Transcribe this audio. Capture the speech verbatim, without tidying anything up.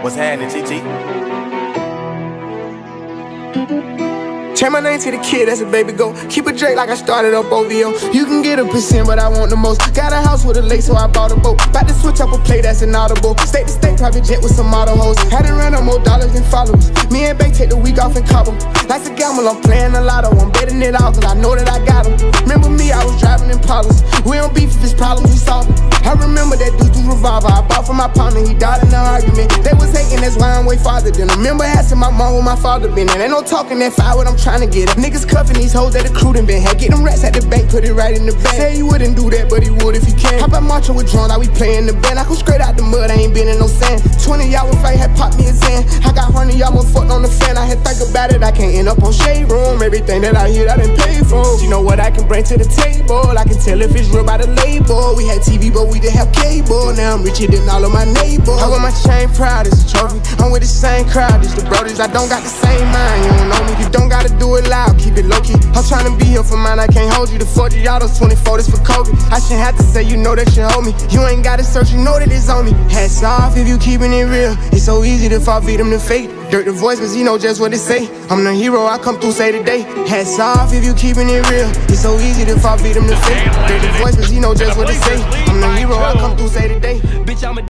What's happening, T T? Change my name to the kid, that's a baby go. Keep it Drake like I started up O V O. You can get a percent, but I want the most. Got a house with a lake, so I bought a boat. About to switch up a play, that's inaudible. State to state, private jet with some auto hoes. Had to run up more dollars than followers. Me and Bay take the week off in Cabo. Life's a gamble, I'm playing a lotto. I'm betting it all, cause I know that I got them. Remember me, I was driving Impalas. We don't beef if it's problems, we solve them. I remember that dude through revolver I bought from my partner, he died in the argument. They was hating, that's why I'm way farther than them. Remember asking my mom where my father been, and ain't no talking that fire what I'm trying to get. Niggas cuffing these hoes that the crew done been had. Get them rats at the bank, put it right in the bank. Say he wouldn't do that, but he would if he can. Hop out marching with drones, I we playing the band. I come straight out the mud, I ain't been in no sand. Twenty y'all with fight, had popped me a Zan. I got one of y'all more fucked on the fan. I had think about it, I can't end up on shade room. Everything that I hear, I done paid for. You know what I can bring to the table. I can tell if it's real by the label. We had T V, but we didn't have cable. Now I'm richer than all of my neighbors. I wear my chain proud as a trophy. I'm with the same crowd as the brodies. I don't got the same mind, you don't know me. You don't gotta do it loud, keep it low key. I'm tryna be here for mine, I can't hold you. The forty autos, twenty-four, this for Kobe. I shouldn't have to say, you know that you hold me. You ain't gotta search, you know that it's on me. Hats off if you keeping it real. It's so easy to fall victim to fate. Dirt the voice, cause he know just what it say. I'm the hero, I come through, say today. Hats off if you keeping it real. It's so easy to fall victim to fate. Dirt the voice, cause he know just what it say. I'm the hero, I come through, say today. Bitch, I'm a